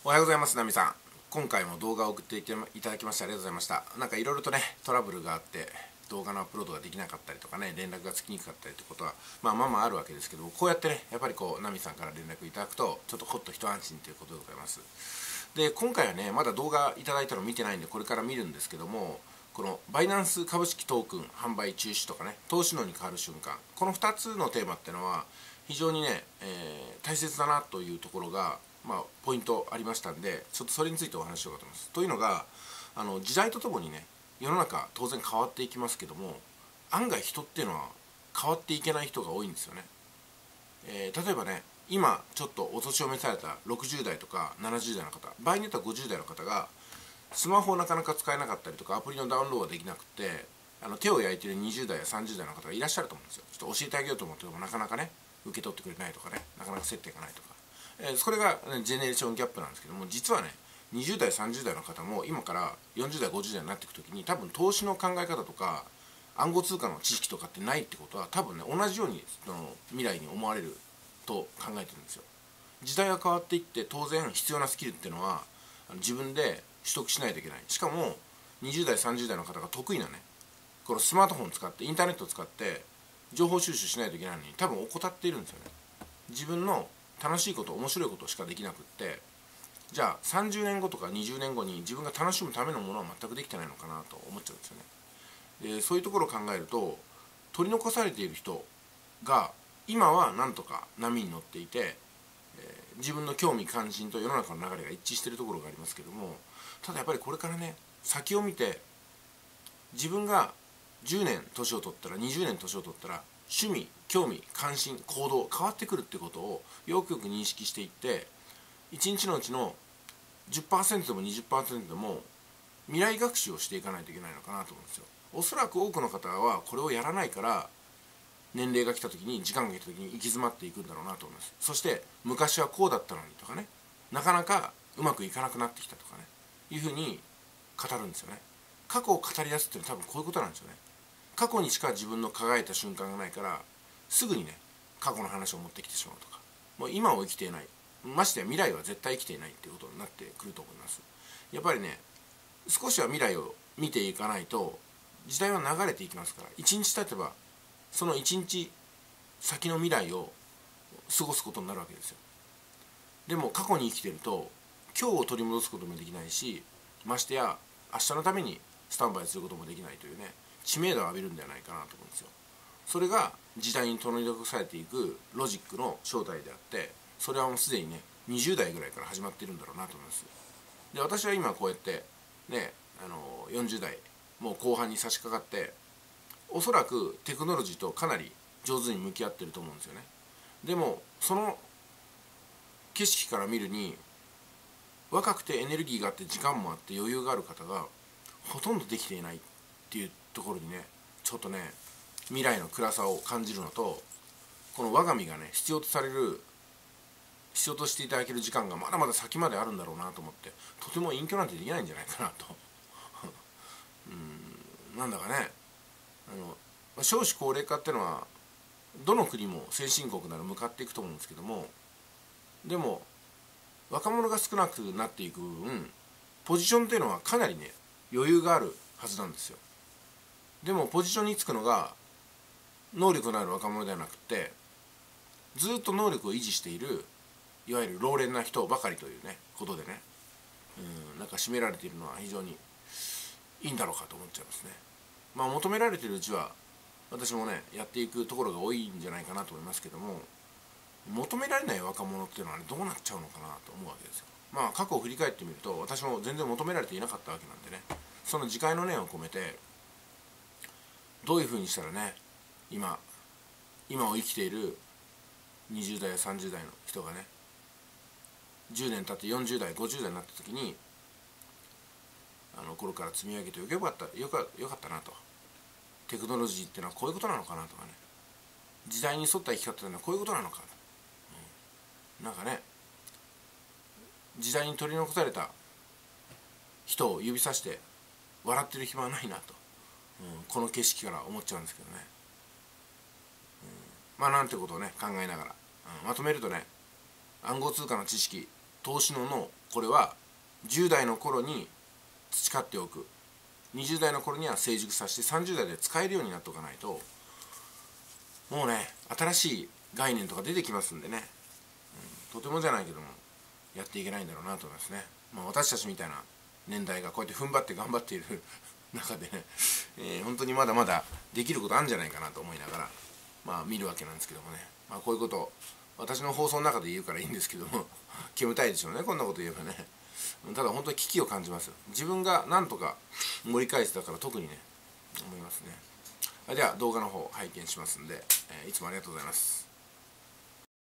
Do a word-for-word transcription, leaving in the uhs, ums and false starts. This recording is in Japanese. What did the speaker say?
おはようございます。ナミさん、今回も動画を送っていただきましてありがとうございました。なんかいろいろとねトラブルがあって動画のアップロードができなかったりとかね、連絡がつきにくかったりってことはまあまあまああるわけですけども、こうやってねやっぱりこうナミさんから連絡いただくとちょっとほっと一安心ということでございます。で、今回はねまだ動画いただいたの見てないんでこれから見るんですけども、このバイナンス株式トークン販売中止とかね、投資能に変わる瞬間、このふたつのテーマっていうのは非常にね、えー、大切だなというところがまあ、ポイントありましたんで、ちょっとそれについてお話ししようかと思います。というのが、あの時代とともにね世の中当然変わっていきますけども、案外人っていうのは変わっていけない人が多いんですよね。えー、例えばね、今ちょっとお年を召されたろくじゅう代とかななじゅう代の方、場合によってはごじゅう代の方がスマホをなかなか使えなかったりとか、アプリのダウンロードができなくて、あの手を焼いているにじゅう代やさんじゅう代の方がいらっしゃると思うんですよ。ちょっと教えてあげようと思ってもなかなかね受け取ってくれないとかね、なかなか接点がないとか、えー、それが、ね、ジェネレーションギャップなんですけども、実はねにじゅう代さんじゅう代の方も今からよんじゅう代ごじゅう代になっていくときに多分投資の考え方とか暗号通貨の知識とかってないってことは、多分ね同じようにその未来に思われると考えてるんですよ。時代が変わっていって当然必要なスキルっていうのは自分で取得しないといけない。しかもにじゅう代さんじゅう代の方が得意なねこのスマートフォンを使ってインターネットを使って情報収集しないといけないのに多分怠っているんですよね。自分の楽しいこと面白いことしかできなくって、じゃあさんじゅうねんごとかにじゅうねんごに自分が楽しむためのものは全くできてないのかなと思っちゃうんですよね。でそういうところを考えると、取り残されている人が今はなんとか波に乗っていて、えー、自分の興味関心と世の中の流れが一致しているところがありますけども、ただやっぱりこれからね先を見て、自分がじゅうねん年を取ったらにじゅうねん年を取ったら趣味、興味、関心、行動変わってくるってことをよくよく認識していって、いちにちのうちの じゅっパーセント でも にじゅっパーセント でも未来学習をしていかないといけないのかなと思うんですよ。おそらく多くの方はこれをやらないから年齢が来た時に時間が来た時に行き詰まっていくんだろうなと思います。そして昔はこうだったのにとかね、なかなかうまくいかなくなってきたとかねいうふうに語るんですよね。過去を語り出すっていうのは多分こういうことなんですよね。過去にしか自分の輝いた瞬間がないから、すぐにね過去の話を持ってきてしまうとか、もう今を生きていない、ましてや未来は絶対生きていないっていうことになってくると思います。やっぱりね少しは未来を見ていかないと時代は流れていきますから、いちにち経てばそのいちにち先の未来を過ごすことになるわけですよ。でも過去に生きてると今日を取り戻すこともできないし、ましてや明日のためにスタンバイすることもできないというね、知名度を浴びるんではないかなと思うんですよ。それが時代に取り残されていくロジックの正体であって、それはもうすでにねにじゅう代ぐらいから始まっているんだろうなと思います。で、私は今こうやってねあのよんじゅう代もう後半に差し掛かって、おそらくテクノロジーとかなり上手に向き合ってると思うんですよね。でもその景色から見るに、若くてエネルギーがあって時間もあって余裕がある方がほとんどできていないっていうところにね、ちょっとね未来の暗さを感じるのと、この我が身がね必要とされる必要としていただける時間がまだまだ先まであるんだろうなと思って、とても隠居なんてできないんじゃないかなとうん、なんだかね、あの少子高齢化っていうのはどの国も先進国なら向かっていくと思うんですけども、でも若者が少なくなっていく分ポジションっていうのはかなりね余裕があるはずなんですよ。でもポジションにつくのが能力のある若者ではなくて、ずっと能力を維持しているいわゆる老練な人ばかりというねことでね、うんなんか占められているのは非常にいいんだろうかと思っちゃいますね。まあ求められているうちは私もねやっていくところが多いんじゃないかなと思いますけども、求められない若者っていうのは、ね、どうなっちゃうのかなと思うわけですよ。まあ過去を振り返ってみると私も全然求められていなかったわけなんでね、その自戒の念を込めてどういうふうにしたらね今今を生きているにじゅう代やさんじゅう代の人がねじゅうねん経ってよんじゅう代ごじゅう代になった時に、あの頃から積み上げてよかったよかよかったなと、テクノロジーっていうのはこういうことなのかなとかね、時代に沿った生き方っていうのはこういうことなのか、うん、なんかね時代に取り残された人を指さして笑ってる暇はないなと、うん、この景色から思っちゃうんですけどね、うん、まあなんてことをね考えながら、うん、まとめるとね、暗号通貨の知識、投資の脳、 これはじゅう代の頃に培っておく、にじゅう代の頃には成熟させてさんじゅう代で使えるようになっておかないと、もうね新しい概念とか出てきますんでね、うん、とてもじゃないけどもやっていけないんだろうなと思いますね。まあ、私たちみたいな年代がこうやって踏ん張って頑張っている中でね、えー、本当にまだまだできることあるんじゃないかなと思いながら、まあ、見るわけなんですけどもね、まあ、こういうことを私の放送の中で言うからいいんですけども煙たいでしょうね、こんなこと言えばね。ただ本当に危機を感じます。自分がなんとか盛り返せたから特にね思いますね。では動画の方拝見しますんで、えー、いつもありがとうございます。